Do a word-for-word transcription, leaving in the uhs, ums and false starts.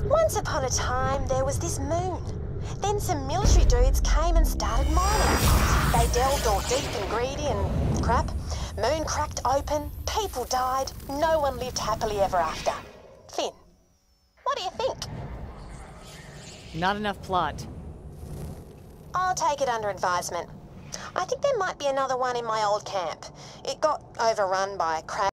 Once upon a time, there was this moon. Then some military dudes came and started mining. They delved all deep and greedy and crap. Moon cracked open, people died, no one lived happily ever after. Finn, what do you think? Not enough plot. I'll take it under advisement. I think there might be another one in my old camp. It got overrun by crap.